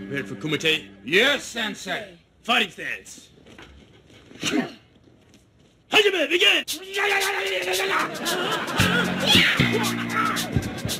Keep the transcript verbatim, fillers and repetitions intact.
Prepared for kumite? Yes, sensei. Fighting stance. Hajime, begin!